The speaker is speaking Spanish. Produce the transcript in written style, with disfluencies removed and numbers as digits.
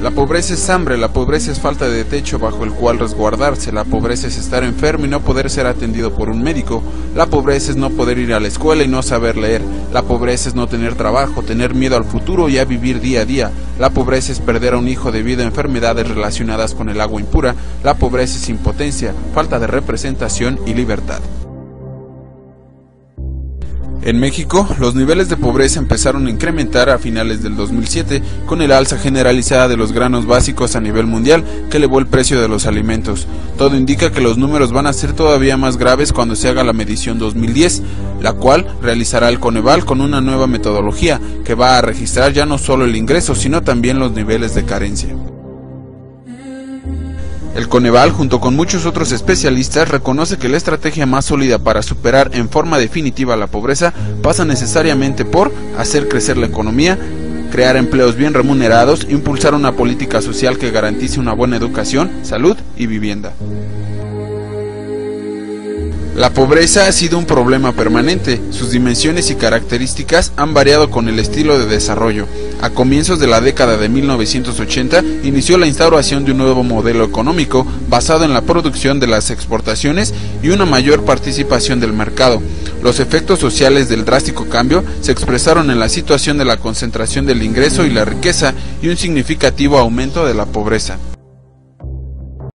La pobreza es hambre, la pobreza es falta de techo bajo el cual resguardarse, la pobreza es estar enfermo y no poder ser atendido por un médico, la pobreza es no poder ir a la escuela y no saber leer, la pobreza es no tener trabajo, tener miedo al futuro y a vivir día a día, la pobreza es perder a un hijo debido a enfermedades relacionadas con el agua impura, la pobreza es impotencia, falta de representación y libertad. En México, los niveles de pobreza empezaron a incrementar a finales del 2007 con el alza generalizada de los granos básicos a nivel mundial que elevó el precio de los alimentos. Todo indica que los números van a ser todavía más graves cuando se haga la medición 2010, la cual realizará el Coneval con una nueva metodología que va a registrar ya no solo el ingreso, sino también los niveles de carencia. El Coneval, junto con muchos otros especialistas, reconoce que la estrategia más sólida para superar en forma definitiva la pobreza pasa necesariamente por hacer crecer la economía, crear empleos bien remunerados, impulsar una política social que garantice una buena educación, salud y vivienda. La pobreza ha sido un problema permanente, sus dimensiones y características han variado con el estilo de desarrollo. A comienzos de la década de 1980 inició la instauración de un nuevo modelo económico basado en la producción de las exportaciones y una mayor participación del mercado. Los efectos sociales del drástico cambio se expresaron en la situación de la concentración del ingreso y la riqueza y un significativo aumento de la pobreza.